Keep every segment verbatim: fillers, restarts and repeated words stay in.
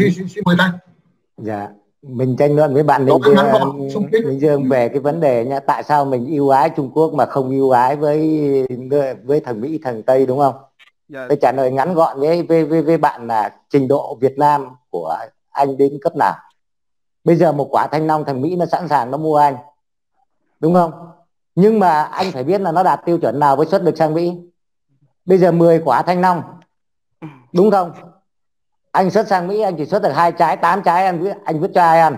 xin, xin, xin mời Thanh. Dạ, mình tranh luận với bạn Ninh Dương, Ninh Dương về cái vấn đề nhá, tại sao mình ưu ái Trung Quốc mà không ưu ái với với thằng Mỹ, thằng Tây, đúng không? Dạ. Tôi trả lời ngắn gọn với, với với với bạn là trình độ Việt Nam của anh đến cấp nào? Bây giờ một quả thanh long thằng Mỹ nó sẵn sàng nó mua anh, đúng không? Nhưng mà anh phải biết là nó đạt tiêu chuẩn nào mới xuất được sang Mỹ. Bây giờ mười quả thanh long, đúng không? Anh xuất sang Mỹ anh chỉ xuất được hai trái, tám trái anh anh vứt cho ai ăn?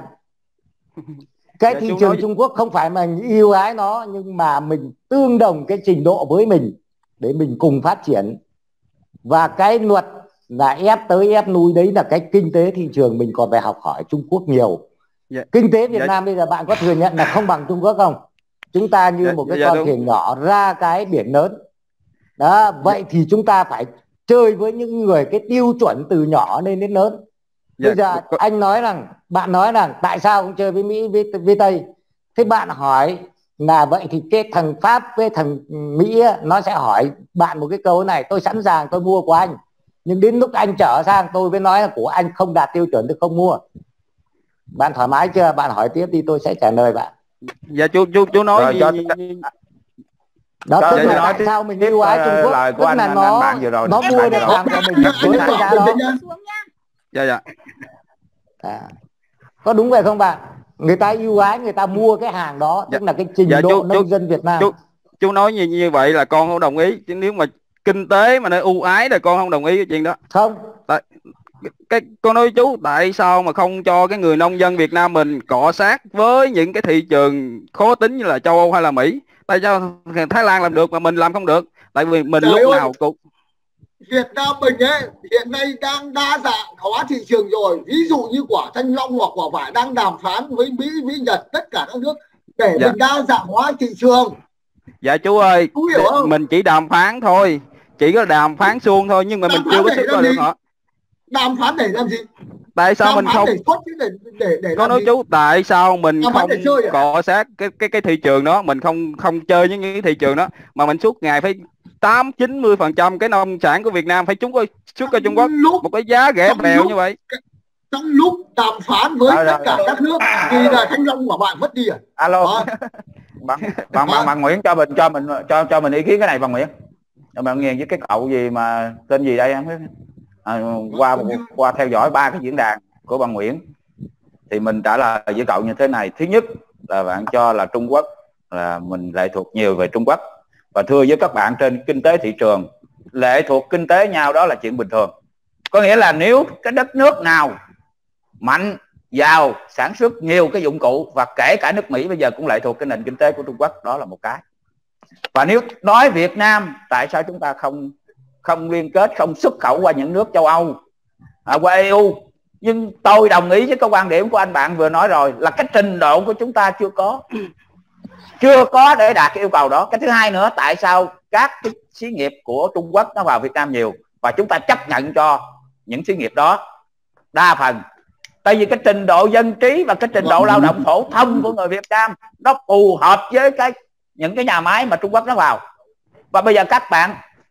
Cái thị trường nói... Trung Quốc không phải mình yêu ái nó, nhưng mà mình tương đồng cái trình độ với mình để mình cùng phát triển. Và cái luật là ép tới ép nuôi đấy là cái kinh tế thị trường mình còn phải học hỏi Trung Quốc nhiều. Dạ. Kinh tế Việt dạ. Nam bây giờ bạn có thừa nhận là không bằng Trung Quốc không? Chúng ta như dạ, một cái dạ, con thuyền nhỏ ra cái biển lớn. Đó, vậy dạ. Thì chúng ta phải chơi với những người cái tiêu chuẩn từ nhỏ lên đến lớn. Bây dạ. giờ anh nói rằng, bạn nói rằng tại sao không chơi với Mỹ, với, với Tây? Thế bạn hỏi là vậy thì cái thằng Pháp với thằng Mỹ nó sẽ hỏi bạn một cái câu này: tôi sẵn sàng tôi mua của anh, nhưng đến lúc anh trở sang tôi mới nói là của anh không đạt tiêu chuẩn tôi không mua. Bạn thoải mái chưa? Bạn hỏi tiếp đi, tôi sẽ trả lời bạn. Dạ chú chú chú nói rồi, cho... đó tức là tại sao mình yêu ái Trung Quốc, tức anh, là anh, nó anh vừa rồi, nó mua được hàng của mình với cái giá đó. Dạ dạ. À, có đúng vậy không bạn? Người ta yêu ái, người ta mua cái hàng đó, tức dạ. là cái trình dạ, độ chú, nông chú, dân Việt Nam. Chú, chú nói như, như vậy là con không đồng ý. Chứ nếu mà kinh tế mà nó ưu ái là con không đồng ý cái chuyện đó. Không. Tại, cái con nói chú tại sao mà không cho cái người nông dân Việt Nam mình cọ sát với những cái thị trường khó tính như là châu Âu hay là Mỹ? Tại sao Thái Lan làm được mà mình làm không được? Tại vì mình Trời lúc ơi. nào cũng Việt Nam mình ấy hiện nay đang đa dạng hóa thị trường rồi. Ví dụ như quả thanh long hoặc quả vải đang đàm phán với Mỹ, với Nhật, tất cả các nước để dạ. mình đa dạng hóa thị trường. Dạ chú ơi, chú hiểu không? Mình chỉ đàm phán thôi, chỉ có đàm phán suông thôi, nhưng mà đàm mình chưa có sức ra được hả? Đàm phán để làm gì? Tại sao đàm mình không để xuất để để để có nói gì? Chú tại sao mình đàm không cọ sát cái cái cái thị trường đó, mình không không chơi với những cái thị trường đó mà mình suốt ngày phải tám chín mươi phần trăm cái nông sản của Việt Nam phải chúng có xuất ra Trung Quốc lúc, một cái giá rẻ bèo lúc, như vậy. Trong lúc đàm phán với rồi, tất cả rồi. các nước thì là thanh long của bạn mất đi à? Alo. Bạn bạn bạn, bạn Nguyễn cho mình cho mình cho cho mình ý kiến cái này bạn Nguyễn. Bạn nghe với cái cậu gì mà tên gì đây em biết? À, qua qua theo dõi ba cái diễn đàn của bạn Nguyễn thì mình trả lời với cậu như thế này. Thứ nhất là bạn cho là Trung Quốc là mình lệ thuộc nhiều về Trung Quốc, và thưa với các bạn, trên kinh tế thị trường lệ thuộc kinh tế nhau đó là chuyện bình thường. Có nghĩa là nếu cái đất nước nào mạnh, giàu, sản xuất nhiều cái dụng cụ, và kể cả nước Mỹ bây giờ cũng lệ thuộc cái nền kinh tế của Trung Quốc, đó là một cái. Và nếu nói Việt Nam tại sao chúng ta không không liên kết, không xuất khẩu qua những nước châu Âu, à, qua e u? Nhưng tôi đồng ý với cái quan điểm của anh bạn vừa nói rồi, là cái trình độ của chúng ta chưa có chưa có để đạt cái yêu cầu đó. Cái thứ hai nữa, tại sao các cái xí nghiệp của Trung Quốc nó vào Việt Nam nhiều và chúng ta chấp nhận cho những xí nghiệp đó? Đa phần tại vì cái trình độ dân trí và cái trình độ lao động phổ thông của người Việt Nam nó phù hợp với cái những cái nhà máy mà Trung Quốc nó vào. Và bây giờ các bạn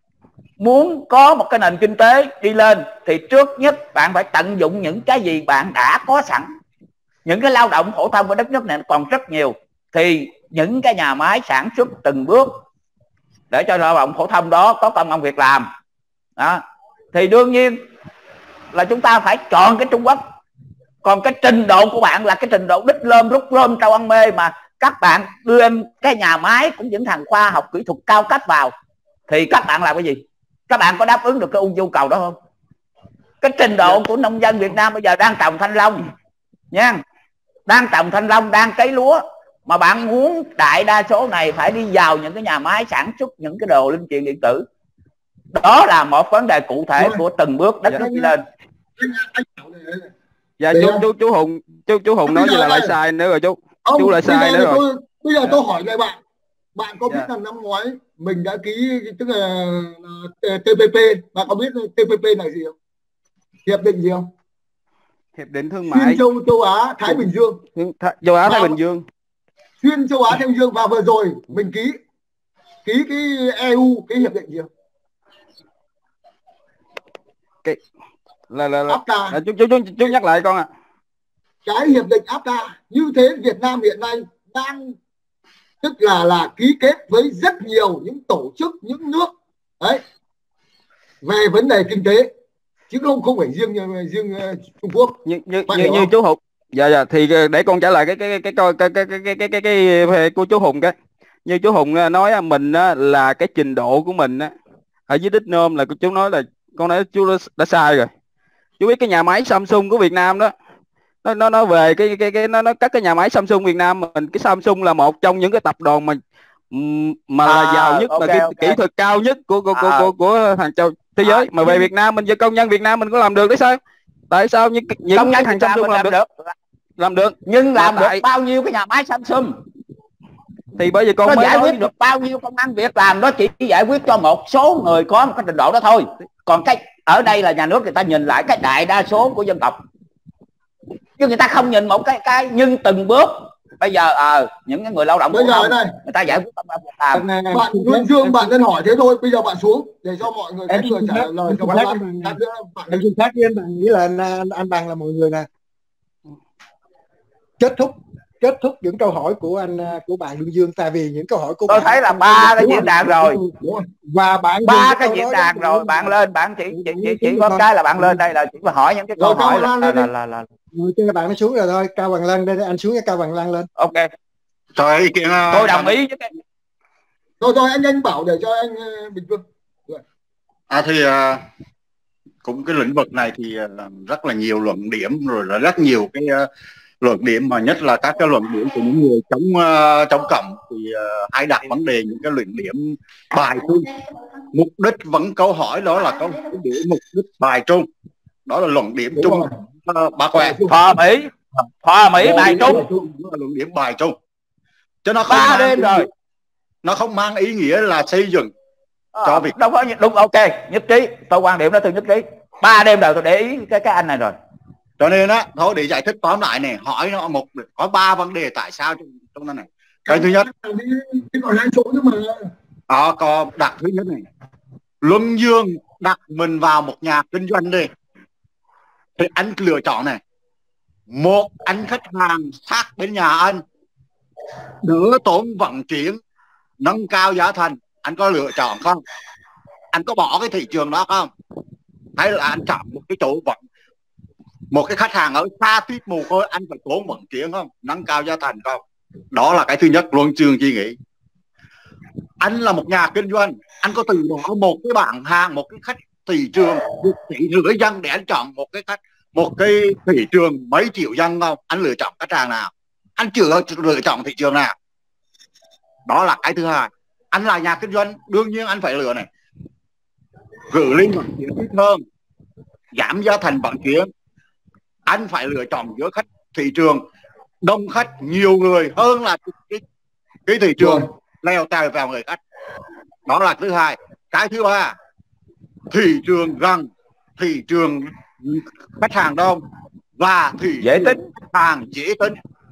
muốn có một cái nền kinh tế đi lên thì trước nhất bạn phải tận dụng những cái gì bạn đã có sẵn. Những cái lao động phổ thông của đất nước này còn rất nhiều, thì những cái nhà máy sản xuất từng bước để cho lao động phổ thông đó có công ăn việc làm đó, thì đương nhiên là chúng ta phải chọn cái Trung Quốc. Còn cái trình độ của bạn là cái trình độ đít lơm rút rơm trâu ăn mê, mà các bạn đưa cái nhà máy cũng những thằng khoa học kỹ thuật cao cấp vào, thì các bạn làm cái gì? Các bạn có đáp ứng được cái nhu cầu đó không? Cái trình độ của nông dân Việt Nam bây giờ đang trồng thanh long nha, đang trồng thanh long, đang cấy lúa, mà bạn muốn đại đa số này phải đi vào những cái nhà máy sản xuất những cái đồ linh kiện điện tử. Đó là một vấn đề cụ thể của từng bước đất nước đi lên. Dạ chú chú chú Hùng chú chú Hùng nói gì là lại sai nữa rồi chú. Ông, chú lại sai nữa rồi. Tôi, bây giờ tôi hỏi lại bạn, bạn có biết là năm ngoái mình đã ký tức là tê pê pê, bạn có biết tê pê pê là gì không? Hiệp định gì không? Hiệp định thương mại xuyên châu châu Á Thái Bình Dương. Châu Á Thái Bình Dương. Xuyên châu Á Thái Bình Dương, và vừa rồi mình ký ký cái e u, cái hiệp định gì không? Cái là là, là, là chú, chú chú chú nhắc lại con ạ. À. Cái hiệp định ép ta như thế Việt Nam hiện nay đang tức là là ký kết với rất nhiều những tổ chức, những nước đấy về vấn đề kinh tế, chứ không không phải riêng riêng Trung Quốc. Như như như, như chú Hùng. Dạ dạ thì để con trả lời cái cái cái cái cái cái cái cái cái, cái, cái, cái của chú Hùng. Cái như chú Hùng nói mình là cái trình độ của mình ở dưới đích nôm là chú nói là con nói chú đã, đã sai rồi. Chú biết cái nhà máy Samsung của Việt Nam đó, nó nó nó về cái cái cái nó nó cắt cái nhà máy Samsung Việt Nam mình. Cái Samsung là một trong những cái tập đoàn mà mà là à, giàu nhất, okay, là cái okay. kỹ thuật cao nhất của của, à. của của của hàng châu thế giới. À, mà về Việt Nam mình, cho công nhân Việt Nam mình có làm được đấy sao? Tại sao những những công nhân hàng Samsung làm được? được làm được nhưng làm được tại... bao nhiêu cái nhà máy Samsung thì bởi vì con nó mới giải quyết nói... được bao nhiêu công ăn việc làm, nó chỉ giải quyết cho một số người có một cái trình độ đó thôi. Còn cái ở đây là nhà nước người ta nhìn lại cái đại đa số của dân tộc, chứ người ta không nhìn một cái cái nhưng từng bước bây giờ à, những cái người lao động bây giờ này người ta giải quyết công ăn việc làm. Bạn Luân Dương bạn nên hỏi thế thôi, bây giờ bạn xuống để cho mọi người cái người trả lời cho bạn. Anh xin phát với anh Bằng, nghĩ là anh, anh, anh Bằng là mọi người nè, kết thúc kết thúc những câu hỏi của anh của bạn Luân Dương, tại vì những câu hỏi của tôi bạn thấy là ba cái diễn đàn rồi và bạn ba cái diễn đàn rồi bạn lên bạn chỉ chỉ chỉ, chỉ có cái là bạn lên đây là chỉ có hỏi những cái câu hỏi là là là, là, là. Người kia bạn nó xuống rồi thôi. Cao Bằng Lân đây, anh xuống cái Cao Bằng Lân lên. Ok trời ý kiến tôi đồng ý với cái thôi thôi anh anh bảo để cho anh Bình Vương. À thì cũng cái lĩnh vực này thì rất là nhiều luận điểm, rồi là rất nhiều cái luận điểm, mà nhất là các cái luận điểm của những người chống uh, chống cộng thì uh, hay đặt vấn đề những cái luận điểm bài trung. Mục đích vẫn câu hỏi đó là câu điểm mục đích bài trung, đó là luận điểm chung. Uh, bà khỏe Hòa Mỹ Hòa Mỹ bài trung, là luận điểm bài trung, cho nó không ba đêm rồi, nó không mang ý nghĩa là xây dựng à, cho việc đâu có đúng. Ok, nhất trí, tôi quan điểm đó tôi nhất trí. Ba đêm rồi tôi để ý cái cái anh này rồi. Cho nên á, thôi để giải thích tóm lại này, hỏi nó một có ba vấn đề tại sao trong trong này. Cái thứ nhất, còn hai chỗ nữa mà. Ờ, có đặt thứ nhất này, Luân Dương đặt mình vào một nhà kinh doanh đi, thì anh lựa chọn này, một anh khách hàng sát bên nhà anh, đỡ tốn vận chuyển, nâng cao giá thành, anh có lựa chọn không? Anh có bỏ cái thị trường đó không? Hay là anh chọn một cái chỗ vận, một cái khách hàng ở xa tít mù thôi, anh phải tốn vận chuyển không, nâng cao giá thành không? Đó là cái thứ nhất Luân Dương suy nghĩ. Anh là một nhà kinh doanh, anh có từ bỏ một cái bảng hàng, một cái khách thị trường một tỷ rưỡi dân để anh chọn một cái khách một cái thị trường mấy triệu dân không? Anh lựa chọn khách hàng nào? Anh chưa lựa chọn thị trường nào? Đó là cái thứ hai. Anh là nhà kinh doanh, đương nhiên anh phải lựa này, gửi lên vận chuyển ít hơn, giảm giá thành vận chuyển. Anh phải lựa chọn giữa khách thị trường đông khách nhiều người hơn là cái, cái thị trường leo tèo vào người khách. Đó là thứ hai. Cái thứ ba, thị trường gần, thị trường khách hàng đông và thị dễ tính, hàng dễ tính.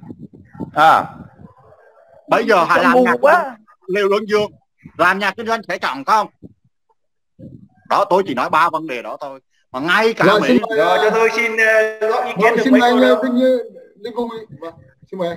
À bây giờ hãy làm nhà quá Liêu Luân Dương làm nhà kinh doanh sẽ chọn không? Đó, tôi chỉ nói ba vấn đề đó thôi mà ngay cả rồi, Mỹ. xin mời, rồi cho tôi xin uh, góp ý kiến rồi, được xin mấy mời câu anh đó. Linh Cung. Xin mời anh.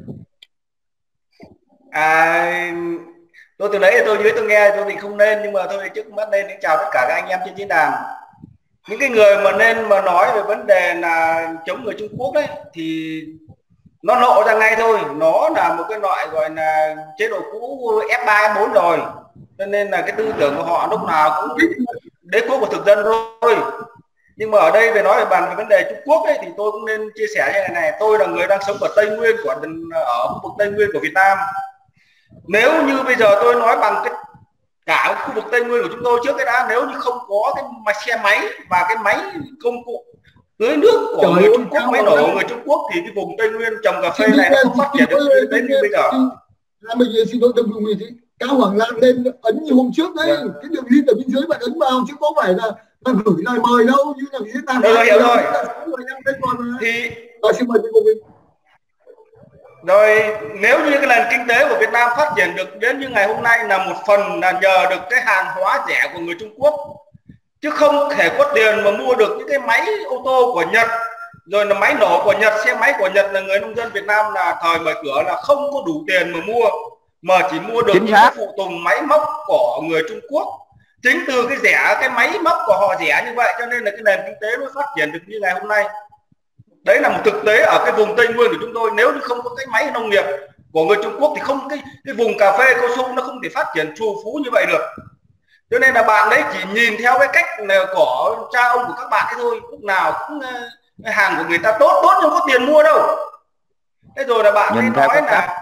À, tôi từ đấy tôi dưới tôi nghe tôi thì không nên, nhưng mà tôi trước mắt lên để chào tất cả các anh em trên diễn đàn. Những cái người mà nên mà nói về vấn đề là chống người Trung Quốc đấy thì nó lộ ra ngay thôi, nó là một cái loại gọi là chế độ cũ F ba F bốn rồi, cho nên là cái tư tưởng của họ lúc nào cũng đế quốc của thực dân thôi. Nhưng mà ở đây về nói về bàn về vấn đề Trung Quốc ấy, thì tôi cũng nên chia sẻ như này này. Tôi là người đang sống ở Tây Nguyên của ở khu vực Tây Nguyên của Việt Nam. Nếu như bây giờ tôi nói bằng cái cả khu vực Tây Nguyên của chúng tôi trước cái đã, nếu như không có cái máy xe máy và cái máy công cụ tưới nước của Trời người Trung Quốc, máy nổ của người Trung Quốc, thì cái vùng Tây Nguyên trồng cà phê này nó không phát triển được đến như bây giờ. Bây giờ xin lỗi tâm dụng gì Cao Hoàng Lan lên ấn như hôm trước đấy, yeah. Cái đường link ở bên dưới bạn ấn vào chứ có phải là là gửi lời mời đâu, như là diễn đàn. Rồi hiểu rồi. Thì rồi xin mời cô Vinh. Rồi nếu như cái nền kinh tế của Việt Nam phát triển được đến như ngày hôm nay là một phần là nhờ được cái hàng hóa rẻ của người Trung Quốc, chứ không thể có tiền mà mua được những cái máy ô tô của Nhật, rồi là máy nổ của Nhật, xe máy của Nhật. Là người nông dân Việt Nam là thời mở cửa là không có đủ tiền mà mua, mà chỉ mua được những cái phụ tùng máy móc của người Trung Quốc. Chính từ cái rẻ, cái máy móc của họ rẻ như vậy cho nên là cái nền kinh tế nó phát triển được như ngày hôm nay. Đấy là một thực tế ở cái vùng Tây Nguyên của chúng tôi. Nếu như không có cái máy nông nghiệp của người Trung Quốc thì không cái cái vùng cà phê cao su nó không thể phát triển trù phú như vậy được. Cho nên là bạn đấy chỉ nhìn theo cái cách của cha ông của các bạn ấy thôi, lúc nào cũng hàng của người ta tốt tốt nhưng có tiền mua đâu. Thế rồi là bạn ấy nói là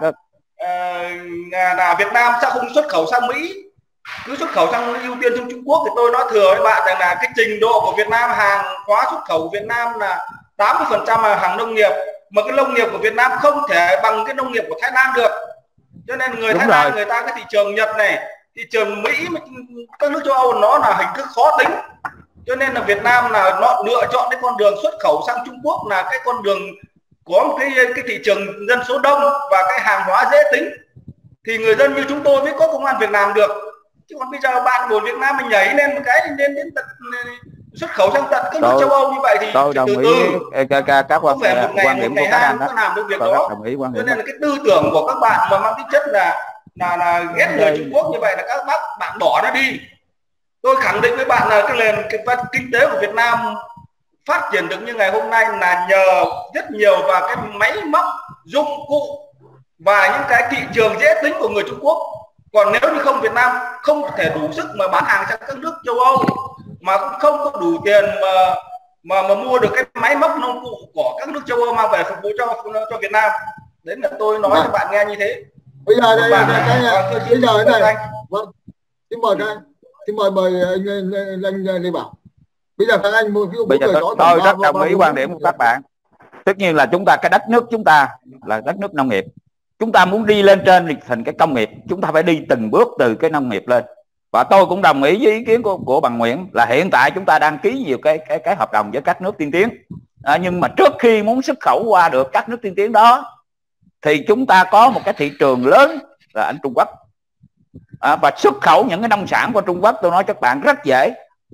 uh, là Việt Nam sẽ không xuất khẩu sang Mỹ, cứ xuất khẩu sang ưu tiên sang Trung Quốc. Thì tôi nói thừa với bạn rằng là cái trình độ của Việt Nam, hàng hóa xuất khẩu của Việt Nam là tám mươi phần trăm là hàng nông nghiệp, mà cái nông nghiệp của Việt Nam không thể bằng cái nông nghiệp của Thái Lan được. Cho nên người Đúng Thái Lan, người ta cái thị trường Nhật này, thị trường Mỹ, các nước châu Âu nó là hình thức khó tính. Cho nên là Việt Nam là nó lựa chọn cái con đường xuất khẩu sang Trung Quốc là cái con đường có một cái cái thị trường dân số đông và cái hàng hóa dễ tính, thì người dân như chúng tôi mới có công ăn việc làm được. Chứ còn bây giờ bạn của Việt Nam mình nhảy lên một cái lên đến tận xuất khẩu sang tận các nước châu Âu như vậy thì tôi đồng từ ý từ các các các không phải một ngày, quan điểm một ngày của các anh có làm được việc đó. Cho nên là cái tư tưởng của các bạn mà mang tính chất là là là ghét người Trung Quốc như vậy là các bác bạn bỏ nó đi. Tôi khẳng định với bạn là cái nền cái kinh tế của Việt Nam phát triển được như ngày hôm nay là nhờ rất nhiều vào cái máy móc, dụng cụ và những cái thị trường dễ tính của người Trung Quốc. Còn nếu như không, Việt Nam không thể đủ sức mà bán hàng sang các nước châu Âu, mà cũng không có đủ tiền mà mà mà mua được cái máy móc nông cụ của các nước châu Âu mang về phục vụ cho cho Việt Nam. Đấy là tôi nói cho bạn nghe như thế. Bây giờ đây là cái bây giờ đây này. Vâng. Xin mời các anh. Xin mời mời anh anh, anh Lê Bảo. Bây giờ các anh ví dụ bây giờ tôi, tôi rất đồng ý quan điểm của các bạn. Tất nhiên là chúng ta, cái đất nước chúng ta là đất nước nông nghiệp. Chúng ta muốn đi lên trên thì thành cái công nghiệp, chúng ta phải đi từng bước từ cái nông nghiệp lên. Và tôi cũng đồng ý với ý kiến của của bạn Nguyễn là hiện tại chúng ta đang ký nhiều cái cái cái hợp đồng với các nước tiên tiến. À, nhưng mà trước khi muốn xuất khẩu qua được các nước tiên tiến đó thì chúng ta có một cái thị trường lớn là anh Trung Quốc. À, và xuất khẩu những cái nông sản của Trung Quốc tôi nói cho các bạn rất dễ.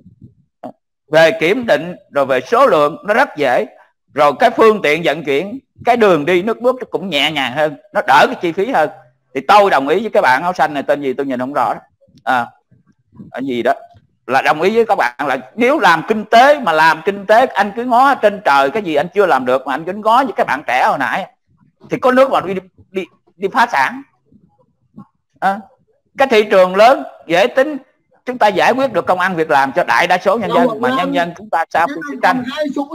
Về kiểm định rồi về số lượng nó rất dễ. Rồi cái phương tiện vận chuyển, cái đường đi nước bước nó cũng nhẹ nhàng hơn, nó đỡ cái chi phí hơn. Thì tôi đồng ý với các bạn áo xanh này, tên gì tôi nhìn không rõ đó. À, ở gì đó là đồng ý với các bạn là nếu làm kinh tế mà làm kinh tế anh cứ ngó trên trời cái gì anh chưa làm được mà anh cứ ngó với các bạn trẻ hồi nãy thì có nước mà đi đi đi phá sản. À, cái thị trường lớn dễ tính, chúng ta giải quyết được công ăn việc làm cho đại đa số nhân dân. Mà nhân dân chúng ta sau cuộc chiến tranh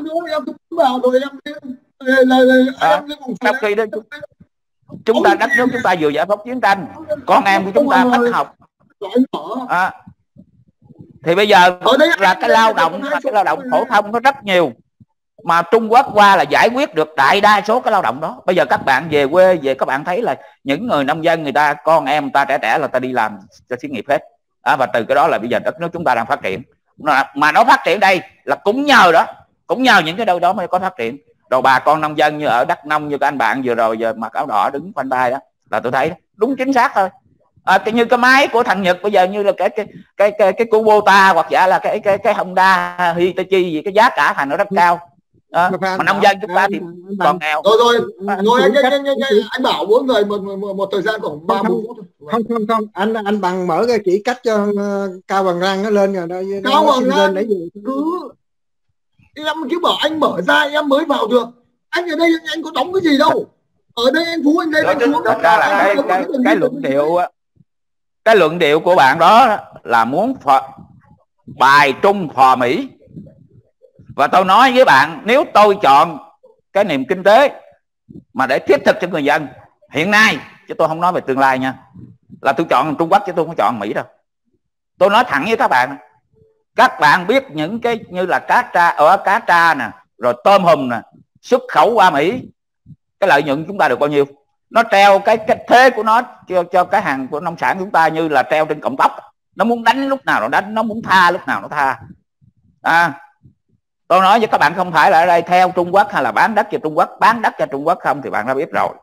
sau khi đó chúng ta đất nước chúng ta vừa giải phóng chiến tranh, con em của chúng ta bắt học. À, thì bây giờ là cái lao động cái lao động phổ thông nó rất nhiều, mà Trung Quốc qua là giải quyết được đại đa số cái lao động đó. Bây giờ các bạn về quê về các bạn thấy là những người nông dân, người ta con em người ta trẻ trẻ là ta đi làm cho xí nghiệp hết. À, và từ cái đó là bây giờ đất nước chúng ta đang phát triển, mà nó phát triển đây là cũng nhờ đó, cũng nhờ những cái đâu đó mới có phát triển. Rồi bà con nông dân như ở Đắk Nông như các anh bạn vừa rồi giờ mặc áo đỏ đứng khoanh tay đó là tôi thấy đúng chính xác thôi. À, cái như cái máy của thằng Nhật bây giờ như là cái cái cái cái cái Kubota hoặc giả là cái cái cái Honda Hitachi gì, cái giá cả thành nó rất cao. À, mà nông dân chúng ta thì còn nghèo. Rồi rồi, rồi anh, anh, anh, anh, anh bảo mỗi người một, một, một thời gian khoảng ba mươi phút. Không không không, anh anh bằng mở cái chỉ cách cho uh, Cao Bằng Răng nó lên rồi đó. Cao Bằng Răng cứ em cứ bảo anh mở ra em mới vào được. Anh ở đây anh có đóng cái gì đâu. Ở đây anh Phú anh lên anh xuống. Thật ra là cái cái, cái luận điệu cái luận điệu của bạn đó là muốn phò, bài trung phò Mỹ. Và tôi nói với bạn, nếu tôi chọn cái niềm kinh tế mà để thiết thực cho người dân hiện nay, chứ tôi không nói về tương lai nha, là tôi chọn Trung Quốc chứ tôi không chọn Mỹ đâu. Tôi nói thẳng với các bạn, các bạn biết những cái như là cá tra ở cá tra nè, rồi tôm hùm nè, xuất khẩu qua Mỹ, cái lợi nhuận chúng ta được bao nhiêu? Nó treo cái cái thế của nó cho, cho cái hàng của nông sản chúng ta như là treo trên cọng tóc. Nó muốn đánh lúc nào nó đánh, nó muốn tha lúc nào nó tha. À, tôi nói với các bạn không phải là ở đây theo Trung Quốc hay là bán đất cho Trung Quốc, bán đất cho Trung Quốc không thì bạn đã biết rồi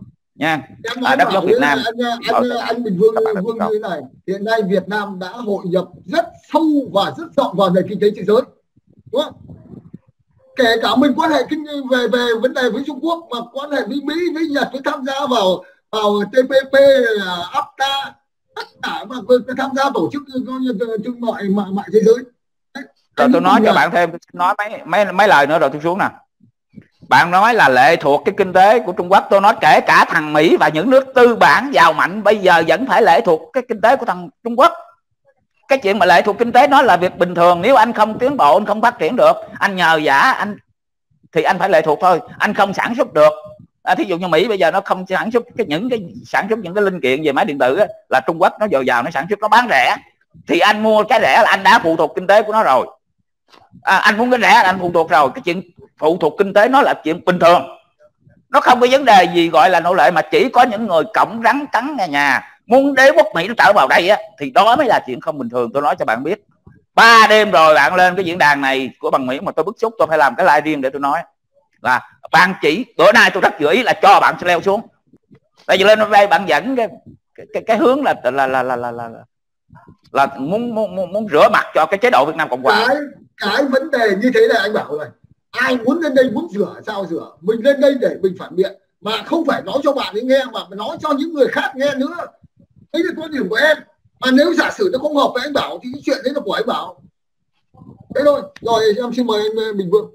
nha. Em À, đất nước Việt Nam. Anh, anh, anh, anh Bình Vương, Vương như thế này, hiện nay Việt Nam đã hội nhập rất sâu và rất rộng vào nền kinh tế thế giới, đúng không? Kể cả mình quan hệ kinh về về vấn đề với Trung Quốc, mà quan hệ với Mỹ, với Nhật, với tham gia vào vào T P P, ép ta, tất cả mà tham gia tổ chức thương mại mại mại thế giới. Rồi tôi nói cho bạn thêm, nói mấy mấy mấy lời nữa rồi tôi xuống nè. Bạn nói là lệ thuộc cái kinh tế của Trung Quốc, tôi nói kể cả thằng Mỹ và những nước tư bản giàu mạnh bây giờ vẫn phải lệ thuộc cái kinh tế của thằng Trung Quốc. Cái chuyện mà lệ thuộc kinh tế nó là việc bình thường. Nếu anh không tiến bộ, anh không phát triển được, anh nhờ vả anh thì anh phải lệ thuộc thôi. Anh không sản xuất được. À, thí dụ như Mỹ bây giờ nó không sản xuất cái những cái sản xuất những cái linh kiện về máy điện tử á, là Trung Quốc nó dồi dào, nó sản xuất, nó bán rẻ, thì anh mua cái rẻ là anh đã phụ thuộc kinh tế của nó rồi. À, anh muốn cái rẻ là anh phụ thuộc rồi. Cái chuyện phụ thuộc kinh tế nó là chuyện bình thường, nó không có vấn đề gì gọi là nô lệ, mà chỉ có những người cổng rắn cắn nhà nhà muốn đế quốc Mỹ nó trở vào đây á, thì đó mới là chuyện không bình thường. Tôi nói cho bạn biết, ba đêm rồi bạn lên cái diễn đàn này của bằng Mỹ mà tôi bức xúc, tôi phải làm cái live riêng để tôi nói là bạn chỉ bữa nay tôi rất dự ý là cho bạn leo xuống. Tại vì lên đây bạn dẫn cái cái, cái, cái hướng là là là là là, là, là, là muốn, muốn muốn muốn rửa mặt cho cái chế độ Việt Nam Cộng Hòa. Cái cái vấn đề như thế này anh bảo này, ai muốn lên đây muốn rửa sao rửa, mình lên đây để mình phản biện mà không phải nói cho bạn ấy nghe mà nói cho những người khác nghe nữa. Đấy là quan điểm của em. Mà nếu giả sử nó không hợp với anh Bảo thì cái chuyện đấy là của anh Bảo. Thế thôi. Rồi em xin mời anh Bình Vương.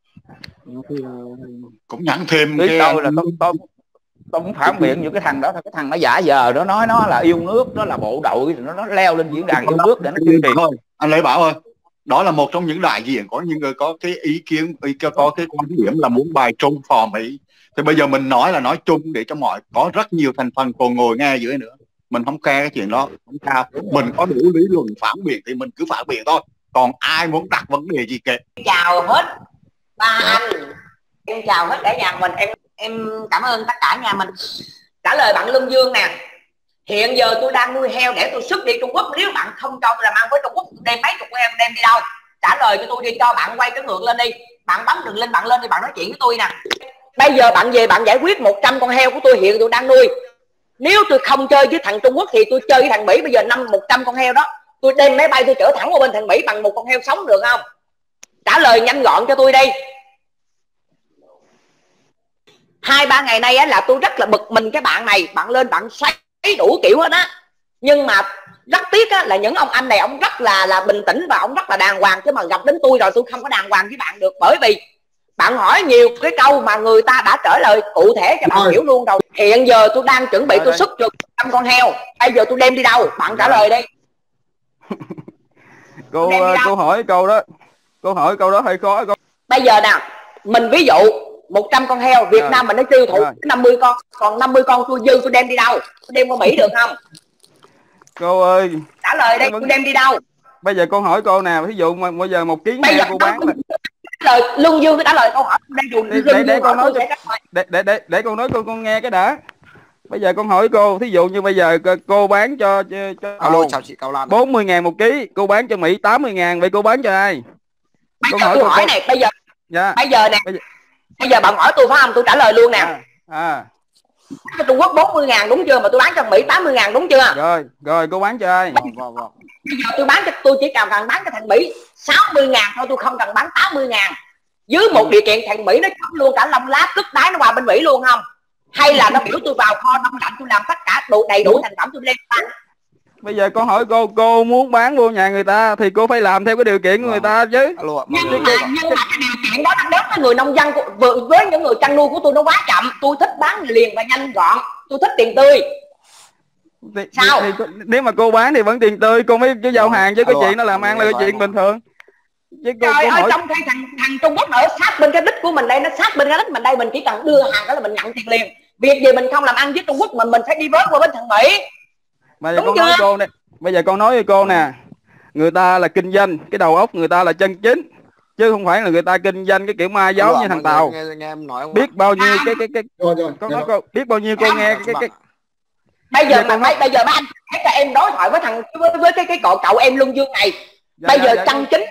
Cũng nhắn thêm cái tôi là tôi, tôi, tôi cũng phản biện những cái thằng đó, cái thằng nó giả giờ nó nói nó là yêu nước, nó là bộ đội, nó nó leo lên diễn đàn yêu nước để nó tuyên truyền thôi. Anh Lê Bảo ơi, đó là một trong những đại diện có những người có cái ý kiến, ý có cái quan điểm là muốn bài trung phò Mỹ. Thì bây giờ mình nói là nói chung để cho mọi, có rất nhiều thành phần còn ngồi nghe dưới nữa, mình không care cái chuyện đó, không sao. Mình có đủ lý luận phản biện thì mình cứ phản biện thôi, còn ai muốn đặt vấn đề gì kệ. Chào hết ba anh, em chào hết cả nhà mình, em em cảm ơn tất cả nhà mình. Trả lời bạn Lương Dương nè, hiện giờ tôi đang nuôi heo để tôi xuất đi Trung Quốc, nếu bạn không cho tôi làm ăn với Trung Quốc, tôi đem mấy chục con heo đem đi đâu? Trả lời cho tôi đi, cho bạn quay cái ngược lên đi, bạn bấm đường lên, bạn lên đi, bạn nói chuyện với tôi nè. Bây giờ bạn về bạn giải quyết một trăm con heo của tôi hiện tôi đang nuôi. Nếu tôi không chơi với thằng Trung Quốc thì tôi chơi với thằng Mỹ. Bây giờ năm một trăm con heo đó tôi đem máy bay tôi chở thẳng qua bên thằng Mỹ bằng một con heo sống được không? Trả lời nhanh gọn cho tôi đi. Hai ba ngày nay á, là tôi rất là bực mình cái bạn này, bạn lên bạn xoay đủ kiểu hết á. Nhưng mà rất tiếc á, là những ông anh này ông rất là là bình tĩnh và ông rất là đàng hoàng, chứ mà gặp đến tôi rồi tôi không có đàng hoàng với bạn được. Bởi vì bạn hỏi nhiều cái câu mà người ta đã trả lời cụ thể cho bạn hiểu luôn rồi. Hiện giờ tôi đang chuẩn bị tôi xuất được trăm con heo, bây giờ tôi đem đi đâu? Bạn trả lời đi. Cô cô hỏi câu đó, cô hỏi câu đó hơi khó. Câu... Bây giờ nè, mình ví dụ một trăm con heo Việt à. Nam mình nó tiêu thụ à. năm mươi con, còn năm mươi con tôi dư tôi đem đi đâu? Tôi đem qua Mỹ được không? Cô ơi, trả lời đây, tôi đem đi đâu? Bây giờ con hỏi cô nào, ví dụ mà bây giờ một ký heo cô bán là... lời Lương Dương trả lời câu hỏi đang dùng để, để, để con nói cho... để, để để để con nói con con nghe cái đã. Bây giờ con hỏi cô, thí dụ như bây giờ cô bán cho, cho alo chào chị Cao Lan, bốn mươi ngàn một ký, cô bán cho Mỹ tám mươi ngàn, vậy cô bán cho ai? Bây con giờ hỏi tôi hỏi cô... này, bây giờ dạ. bây giờ nè, bây giờ... bây giờ bạn hỏi tôi phải không? Tôi trả lời luôn nè. À, à. Trung Quốc bốn mươi ngàn đúng chưa, mà tôi bán cho Mỹ tám mươi ngàn đúng chưa? Rồi, rồi cô bán cho ai? Bây giờ tôi bán cho, tôi chỉ cần thằng bán cho thằng Mỹ sáu mươi ngàn thôi, tôi không cần bán tám mươi ngàn. Dưới một điều kiện thằng Mỹ nó chấm luôn cả lông lá cất đáy nó qua bên Mỹ luôn không? Hay là nó biểu tôi vào kho đông lạnh tôi làm tất cả đủ đầy đủ thành phẩm tôi lên bán. Bây giờ con hỏi cô, cô muốn bán vô nhà người ta thì cô phải làm theo cái điều kiện của người ta chứ. Alo, nhưng, mà, nhưng mà cái điều kiện đó nó đến với người nông dân của, với những người chăn nuôi của tôi nó quá chậm. Tôi thích bán liền và nhanh gọn, tôi thích tiền tươi. Thì, sao? Thì, thì, nếu mà cô bán thì vẫn tiền tươi, cô mới chứ giao hàng chứ cái chuyện nó làm ăn là cái chuyện bình thường. Chứ cô, trời cô ơi hỏi... trong khi thằng, thằng Trung Quốc ở sát bên cái đích của mình đây, nó sát bên cái đích mình đây, mình chỉ cần đưa hàng đó là mình nhận tiền liền. Việc gì mình không làm ăn với Trung Quốc, mình mình phải đi vớt qua bên thằng Mỹ. Bây giờ con nói cô nè, bây giờ con nói với cô nè, người ta là kinh doanh, cái đầu óc người ta là chân chính, chứ không phải là người ta kinh doanh cái kiểu ma giáo như thằng Tàu. Nghe, nghe em nói biết bao nhiêu cái cái cái rồi, rồi, con nói cô biết bao nhiêu cô nghe cái cái bây giờ mà mấy bây giờ mấy anh hãy cho em đối thoại với thằng với, với cái cái cậu cậu em Lương Dương này. Dạ, bây dạ, giờ dạ, chân dạ. chính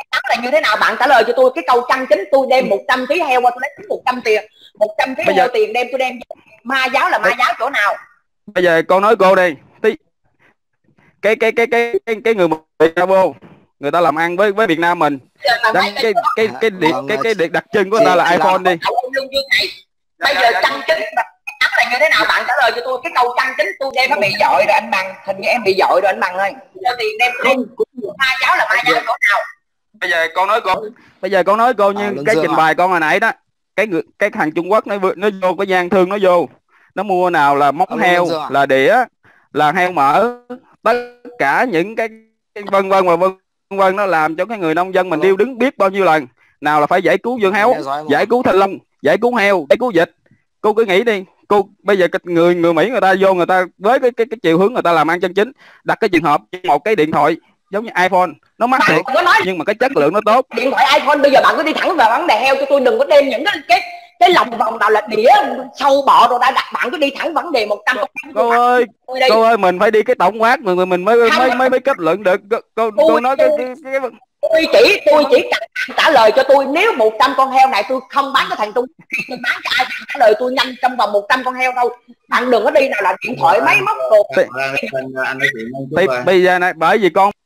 Đó là như thế nào? Bạn trả lời cho tôi cái câu chân chính. Tôi đem một trăm ký heo qua tôi lấy một trăm tiền, một trăm ký heo tiền đem tôi đem. Ma giáo là ma giáo chỗ nào? Bây giờ con nói cô đi, tí cái cái cái cái cái, cái người Việt Nam vô, người ta làm ăn với với Việt Nam mình, Đăng, cái cái cái cái cái, cái, cái, cái đặc trưng của người ta là iPhone đi. Bây giờ chân chính đó là như thế nào? Bạn trả lời cho tôi cái câu chân chính. Tôi đem nó bị dội rồi anh Bằng, hình như em bị dội rồi anh Bằng ơi. Giờ tiền đem không, ma giáo là ma giáo chỗ nào? Bây giờ con nói cô, bây giờ con nói cô như à, cái trình bày con hồi nãy đó, cái người cái thằng Trung Quốc nó nó vô cái gian thương nó vô, nó mua nào là móng heo, là đĩa, là heo mỡ, tất cả những cái, cái vân vân và vân vân, nó làm cho cái người nông dân mình điêu đứng biết bao nhiêu lần. Nào là phải giải cứu dương héo, giải cứu thanh long, giải cứu heo, giải cứu vịt. Cô cứ nghĩ đi, cô bây giờ cái người người Mỹ người ta vô, người ta với cái cái cái chiều hướng người ta làm ăn chân chính, đặt cái trường hợp một cái điện thoại giống như iPhone, nó mắc thiệt nhưng mà cái chất lượng nó tốt. Điện thoại iPhone bây giờ bạn cứ đi thẳng vào vấn đề heo cho tôi, đừng có đem những cái cái cái lòng vòng nào là đĩa sâu bọ rồi đã đặt. Bạn cứ đi thẳng vấn đề một trăm. Cô ơi, cô ơi, mình phải đi cái tổng quát mà mình mới mới mới mới kết luận được. Cô cô nói cái cái, cái... tôi chỉ tôi chỉ trả lời cho tôi, nếu một trăm con heo này tôi không bán cho thằng Trung, tôi bán cho ai? Trả lời tôi nhanh trong vòng một trăm con heo thôi. Bạn đừng có đi nào là điện thoại máy móc đồ. Thì bây giờ này, bởi vì con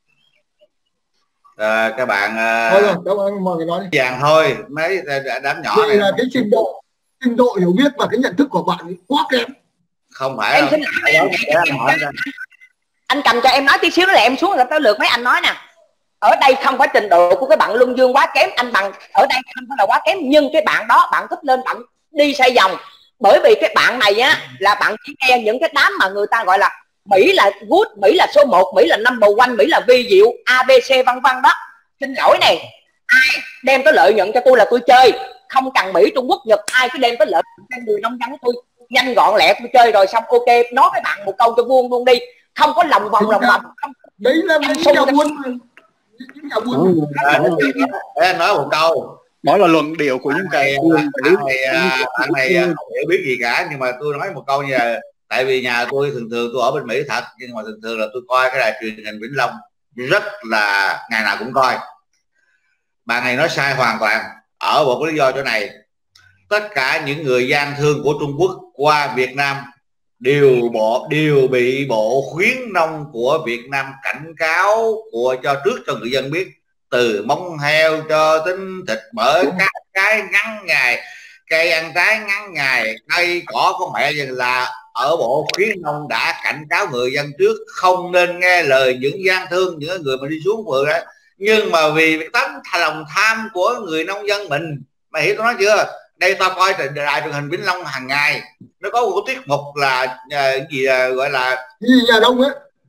à, các bạn thôi rồi, cảm ơn mọi người nói đi. Vàng thôi, mấy đám nhỏ đây này là cái trình độ trình độ hiểu biết và cái nhận thức của bạn quá kém. Không phải em xin lỗi, anh cầm cho em nói tí xíu nữa là em xuống rồi tới lượt mấy anh nói nè. Ở đây không phải trình độ của cái bạn Luân Dương quá kém, anh Bằng ở đây không phải là quá kém, nhưng cái bạn đó bạn thích lên bạn đi xoay vòng. Bởi vì cái bạn này á là bạn chỉ nghe những cái đám mà người ta gọi là Mỹ là good, Mỹ là số một, Mỹ là number one, Mỹ là vi diệu, a bê xê vân vân đó. Xin lỗi này, ai đem tới lợi nhuận cho tôi là tôi chơi, không cần Mỹ, Trung Quốc, Nhật, ai cứ đem tới lợi cho người nông dân của tôi nhanh gọn lẹ, tôi chơi rồi xong ok. Nói với bạn một câu cho vuông luôn đi, không có lòng vòng lòng vòng. Đấy là những nhà buôn, những nhà buôn. Em nói một câu, đó là luận điệu của những cái anh này anh này không hiểu biết gì cả, nhưng mà tôi nói một câu như là tại vì nhà tôi thường thường tôi ở bên Mỹ thật, nhưng mà thường thường là tôi coi cái đài truyền hình Vĩnh Long rất là ngày nào cũng coi. Bạn này nói sai hoàn toàn ở một cái lý do chỗ này. Tất cả những người gian thương của Trung Quốc qua Việt Nam đều bộ đều bị bộ khuyến nông của Việt Nam cảnh cáo của cho trước cho người dân biết, từ móng heo cho tính thịt mỡ, các cái ngắn ngày, cây ăn trái ngắn ngày, cây cỏ con mẹ gì là ở bộ khuyến nông đã cảnh cáo người dân trước không nên nghe lời những gian thương, những người mà đi xuống vườn đó. Nhưng mà vì tấm lòng tham của người nông dân mình, mày hiểu tôi nói chưa? Đây tao coi đài truyền hình Vĩnh Long hàng ngày, nó có một tiết mục là uh, gì uh, gọi là gì nhà đông á,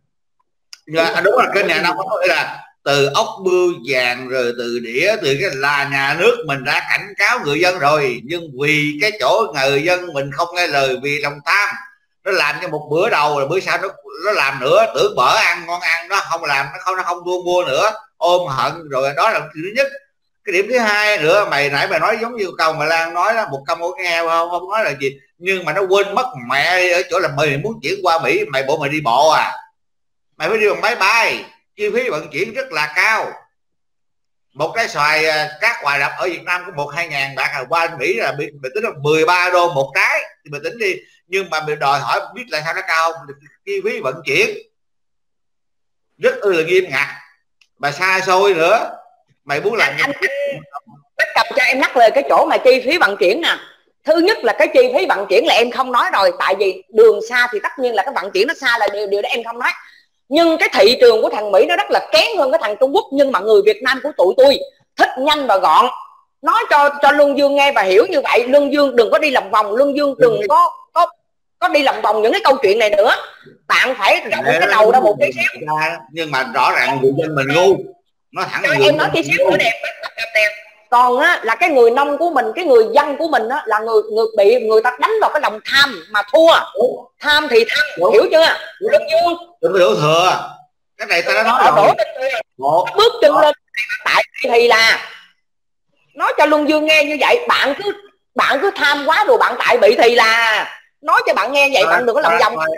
à, đúng là cái nhà đông có nghĩa là từ ốc bươu vàng rồi từ đĩa, từ cái là nhà nước mình đã cảnh cáo người dân rồi, nhưng vì cái chỗ người dân mình không nghe lời, vì lòng tham nó làm cho một bữa đầu rồi bữa sau nó nó làm nữa, tưởng bở ăn ngon ăn, nó không làm, nó không nó không mua mua nữa, ôm hận rồi. Đó là thứ nhất. Cái điểm thứ hai nữa, mày nãy mày nói giống như câu mà Lan nói đó, một công cái heo không không nói là gì, nhưng mà nó quên mất mẹ ở chỗ là mày muốn chuyển qua Mỹ, mày bộ mày đi bộ à, mày phải đi bằng máy bay, chi phí vận chuyển rất là cao. Một cái xoài cát hoài đập ở Việt Nam có một hai ngàn bạc, là qua Mỹ là bị tính là mười ba đô một trái thì mày tính đi, nhưng mà mày đòi hỏi biết là sao nó cao, chi phí vận chuyển rất là nghiêm ngặt mà xa xôi nữa. Mày muốn làm anh bất cập cho em nhắc lời cái chỗ mà chi phí vận chuyển nè. Thứ nhất là cái chi phí vận chuyển là em không nói rồi, tại vì đường xa thì tất nhiên là cái vận chuyển nó xa là điều điều đó em không nói. Nhưng cái thị trường của thằng Mỹ nó rất là kém hơn cái thằng Trung Quốc, nhưng mà người Việt Nam của tụi tôi thích nhanh và gọn. Nói cho cho Luân Dương nghe và hiểu như vậy. Luân Dương đừng có đi lòng vòng, Luân Dương đừng có có có đi lòng vòng những cái câu chuyện này nữa. Bạn phải rộng cái đầu ra một tí xíu. Nhưng mà rõ ràng người dân mình ngu. Nó thẳng em, em nói tí xíu nữa đẹp, đẹp. Còn á là cái người nông của mình, cái người dân của mình á là người người bị người ta đánh vào cái lòng tham mà thua. Tham thì tham, đúng. Hiểu chưa Luân Dương? Đừng có đổ thừa. Cái này ta đã nói rồi. Một bước chân lên tại thì là nói cho Luân Dương nghe như vậy. Bạn cứ bạn cứ tham quá rồi bạn tại bị thì là nói cho bạn nghe vậy. Bạn đừng có lòng vòng.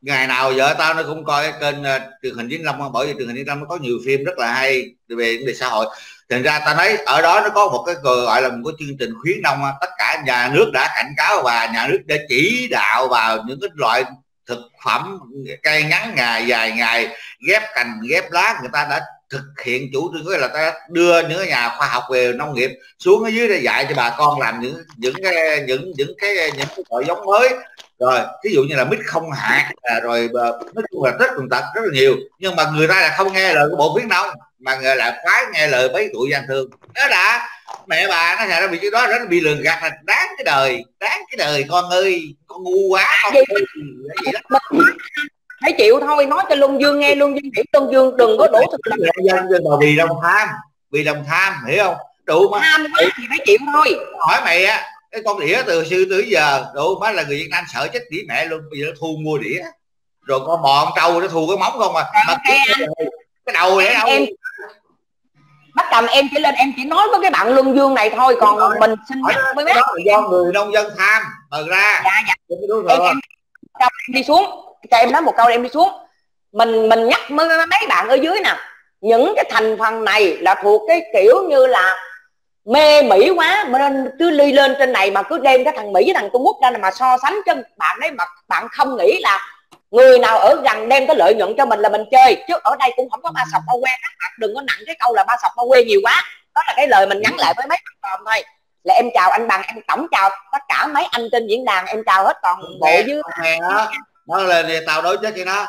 ngày nào vợ tao nó cũng coi cái kênh uh, truyền hình Vĩnh Long, bởi vì truyền hình Vĩnh Long nó có nhiều phim rất là hay về vấn đề xã hội. Thành ra ta thấy ở đó nó có một cái gọi là một cái chương trình khuyến nông, tất cả nhà nước đã cảnh cáo và nhà nước đã chỉ đạo vào những cái loại thực phẩm cây ngắn ngày dài ngày, ghép cành ghép lá, người ta đã thực hiện chủ trương, là ta đưa những nhà khoa học về nông nghiệp xuống ở dưới để dạy cho bà con làm những những cái những những cái những cái loại giống mới, rồi ví dụ như là mít không hạt, rồi nói chung là rất tường tận rất là nhiều. Nhưng mà người ta là không nghe lời của bộ khuyến nông, mà người lại phái nghe lời mấy tụi gian thương đó. Đã mẹ bà nó thành ra bị cái đó, nó bị lường gạt, là đáng cái đời, đáng cái đời con ơi, con ngu quá con ơi. Gì đó phải chịu thôi, nói cho Luân Dương nghe, Luân Dương hiểu, Luân Dương đừng có đổ thực là dân dân vì đồng tham, vì đồng tham, hiểu không? Đủ mà tham quá thì phải chịu thôi. Hỏi mày á, cái con đĩa từ xưa tới giờ đủ má là người Việt Nam sợ chết đĩa mẹ luôn, bây giờ nó thu mua đĩa, rồi con bò con trâu nó thu cái móng không à, mà cái, cái đầu để đâu em bắt cầm em chỉ lên em chỉ nói với cái bạn Luân Dương này thôi, còn rồi, mình xin nhắc với mấy do người nông dân tham mở ra. Dạ dạ em, em, em đi xuống cho em nói một câu, em đi xuống mình mình nhắc với mấy bạn ở dưới nè, những cái thành phần này là thuộc cái kiểu như là mê Mỹ quá, nên cứ ly lên trên này mà cứ đem cái thằng Mỹ với thằng Trung Quốc ra mà so sánh, cho bạn đấy mà bạn không nghĩ là người nào ở gần đem cái lợi nhuận cho mình là mình chơi, chứ ở đây cũng không có ba sọc ba que. Đừng có nặng cái câu là ba sọc ba que nhiều quá, đó là cái lời mình nhắn lại với mấy bạn thôi. Là em chào anh Bằng, em tổng chào tất cả mấy anh trên diễn đàn, em chào hết toàn bộ dưới đó. Nó là tao đối chết cho nó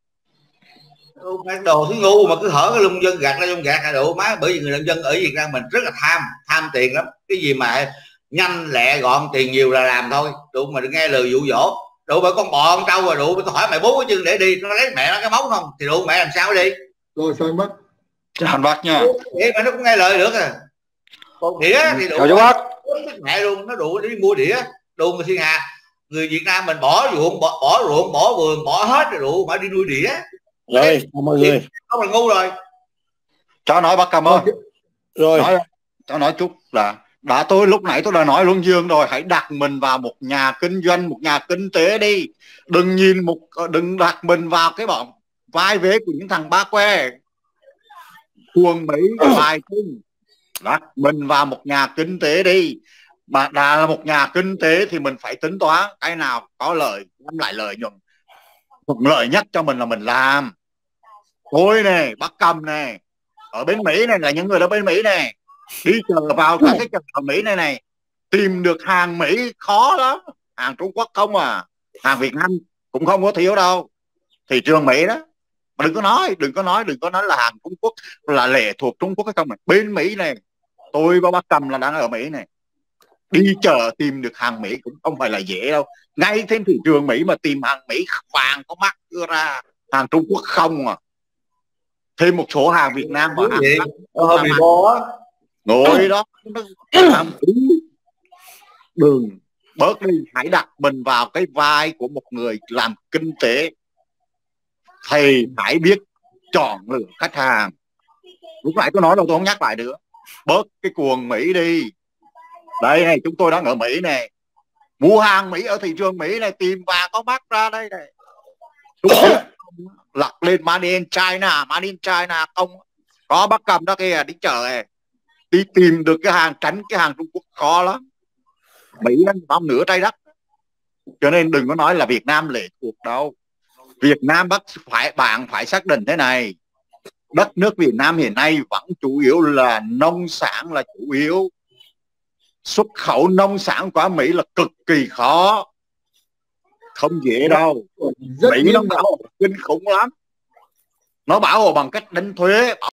đồ thứ ngu mà cứ hở cái lung dân gạt ra lung gạt là đủ má. Bởi vì người nông dân ở Việt Nam mình rất là tham, tham tiền lắm, cái gì mà nhanh lẹ gọn tiền nhiều là làm thôi, đủ mà đừng nghe lời dụ dỗ. Đủ bởi con bò con trâu rồi đủ tôi hỏi mày bốn cái chân để đi, nó lấy mẹ nó cái móng không thì đủ mẹ làm sao đi rồi sao anh Bắc chào bác nha, vậy mà nó cũng nghe lời được à. Còn đĩa thì đủ chào bác mẹ luôn, nó đủ đi mua đĩa đủ mà thiên hà. Người Việt Nam mình bỏ ruộng bỏ, bỏ ruộng bỏ vườn bỏ hết rồi đủ mà đi nuôi đĩa rồi mọi người không là ngu rồi. Cho nói bác cảm ơn rồi, nói, cho nói chút là đã tôi lúc nãy tôi đã nói Luân Dương rồi, hãy đặt mình vào một nhà kinh doanh, một nhà kinh tế đi, đừng nhìn một đừng đặt mình vào cái bọn vai vế của những thằng ba que cuồng Mỹ vài kinh. Đặt mình vào một nhà kinh tế đi, mà đã là một nhà kinh tế thì mình phải tính toán cái nào có lợi đem lại lợi nhuận thuận lợi nhất cho mình là mình làm. Tôi này, bác Cầm này, ở bên Mỹ này là những người ở bên Mỹ này, đi chờ vào các cái chợ ở Mỹ này này, tìm được hàng Mỹ khó lắm, hàng Trung Quốc không à, hàng Việt Nam cũng không có thiếu đâu, thị trường Mỹ đó. Mà đừng có nói, đừng có nói, đừng có nói là hàng Trung Quốc là lệ thuộc Trung Quốc hay không. Bên Mỹ này, tôi và bác Cầm là đang ở Mỹ này, đi chợ tìm được hàng Mỹ cũng không phải là dễ đâu. Ngay trên thị trường Mỹ mà tìm hàng Mỹ vàng có mắc đưa ra, hàng Trung Quốc không à. Thêm một số hàng Việt Nam mà hàng ờ, bị bó ngồi đó đừng bớt đi, hãy đặt mình vào cái vai của một người làm kinh tế thì hãy biết chọn lựa khách hàng. Lúc nãy tôi nói đâu tôi không nhắc lại nữa, bớt cái cuồng Mỹ đi. Đây này, chúng tôi đang ở Mỹ này, mua hàng Mỹ ở thị trường Mỹ này, tìm vàng có mắc ra đây này, lật lên Made in China, Made in China không có. Bác Cầm đó kia đi chợ này, đi tìm được cái hàng, tránh cái hàng Trung Quốc khó lắm. Mỹ nó nằm nửa trái đất, cho nên đừng có nói là Việt Nam lệ thuộc đâu. Việt Nam bắt phải bạn phải xác định thế này, đất nước Việt Nam hiện nay vẫn chủ yếu là nông sản là chủ yếu, xuất khẩu nông sản qua Mỹ là cực kỳ khó, không dễ đâu. Rất Mỹ nó bảo kinh khủng lắm, nó bảo bằng cách đánh thuế,